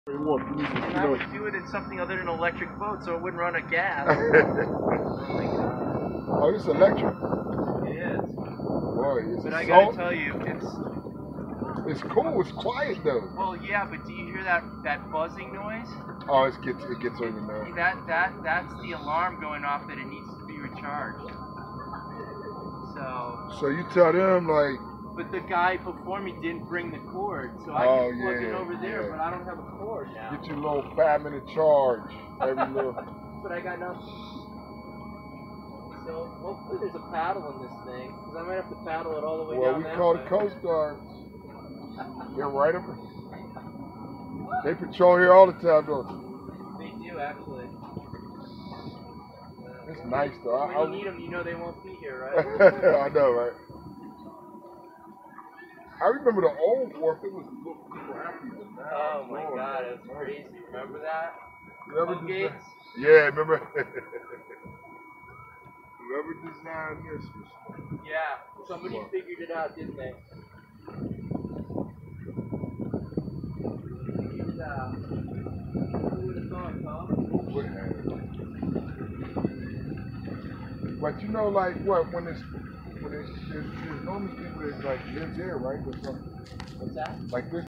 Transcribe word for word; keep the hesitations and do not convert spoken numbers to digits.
And I would do it in something other than an electric boat, so it wouldn't run on gas. oh, it's electric. It is. Boy, it's but a I gotta salt. tell you, it's It's cool. It's quiet though. well, yeah, but do you hear that that buzzing noise? Oh, it gets it gets on your nerve. That that that's the alarm going off that it needs to be recharged. So. So you tell them like. But the guy before me didn't bring the cord, so I oh, can plug yeah, it over there, yeah. but I don't have a cord now. Get your little five minute charge every little. But I got nothing. So hopefully there's a paddle in this thing, because I might have to paddle it all the way well, down we that call way. the Coast Guard. They're right up. They patrol here all the time, don't they? They do actually. It's uh, nice though. When I, you I, need them, you know they won't be here, right? I know, right? I remember the old wharf. It was a little crappy than that. Oh my oh, God, it's crazy. Remember that? Whoever Gates? Yeah, remember? Whoever designed this was. Yeah, somebody smart. figured it out, didn't they? Figured it out. Who would have thought, huh? Who would have? But you know, like what when it's when it's there's, there's normally people that like live there, right? Or something. What's that? Like this.